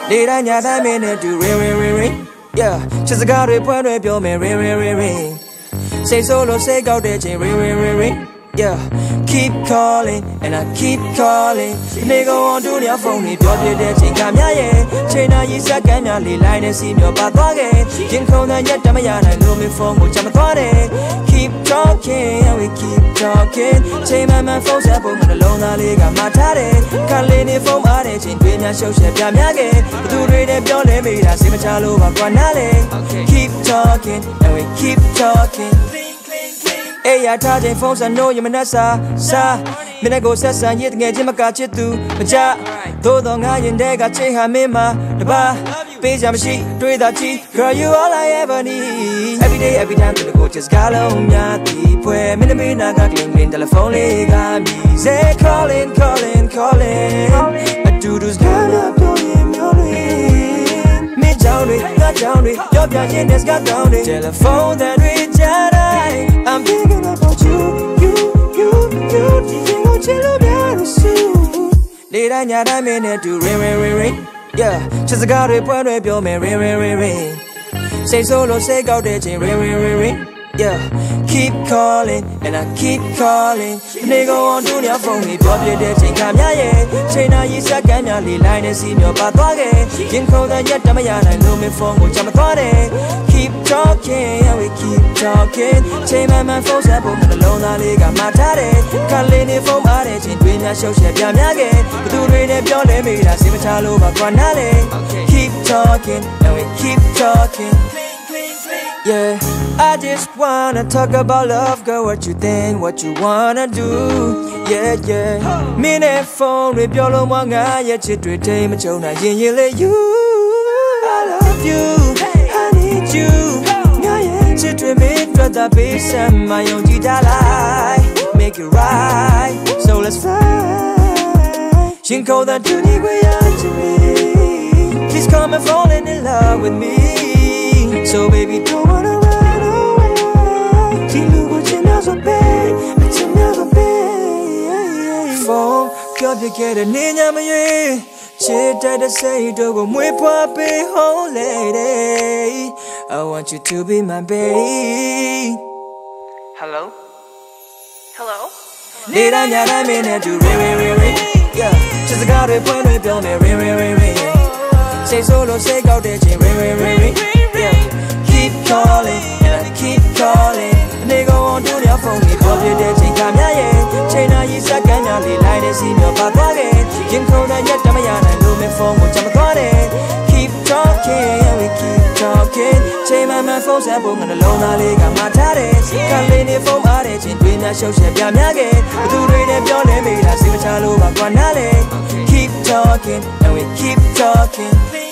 Did I not I mean it do ring? Yeah, just a guy with point with your man ring. Say solo, say go there, ring. Yeah, keep calling and I keep calling. Nigga on do your phone, if you're dead, come here. China is a canally line and see your pathway. Jim Kona yet, Tamayana, no me phone, which I'm a keep talking and we keep talking. Say my man phones up on the Lona Liga Matare. Kalini from Arage in Pina Show Yamage. Do read a John Lemmy, I see my child over Guanale. Keep talking and we keep talking. Hey, I charging phones, I know you're Manasa. Mina go Sassa, yet get him a catch it too. Maja, Dodong, I and Dega Cheha Mima, the bar, Pajamashi, Dredachi, girl, you all I ever need. Every day, every time to the coaches, Galomia, Pue, Minamina, got clean, telephone, got me. Say, calling. I do those Gana, me down, got down, your young got down, telephone that reach out. I'm thinking about you. Did I not I mean it do ring? Yeah, just a guy with point with your man ring. Say solo, say go there, ring. Yeah, keep calling and I keep calling. Nigga on do your phone, if you're dead, come here. China is a canally line and see your pathway. Jim Kona yet, Tamayana, no me phone, which I'm a keep talking and we keep talking. Say my man phones up on the Lona Liga Matare. Kalini from Arage in Pina Show Yamage. Do read a John Lemmy, I see my child over Guanale. Keep talking and we keep talking. Yeah, I just wanna talk about love, girl. What you think, what you wanna do? Yeah. Minute phone with your long one eye, yet you treat him a chona, you. I love you, I need you. Yeah, she treat me for the peace and my own life. Make it right, so let's fly. She called that to the way to me. Please come and fall in love with me. So baby, don't wanna run away. See, look what you never pay, but you never pay. Phone, girl, you get a ninja, me. She tried to say, don't go with puppy, home lady. I want you to be my babe. Hello? Did I not I mean it do ring? Yeah, just a guy with point with your man ring. Say solo, say go there, ring. Yeah, keep calling and I keep calling. Nigga on do your phone, if you're dead, come here. China is a canally line and see your pathway. Jim Kona yet, Tamayana, no me phone, which I'm a keep talking and we keep talking. Say my man phones up on the Lona Liga Matare. Kalini from Arage in Pina Show Yamage. Do read a John Lemmy, I see my child over Guanale. Keep talking and we keep talking.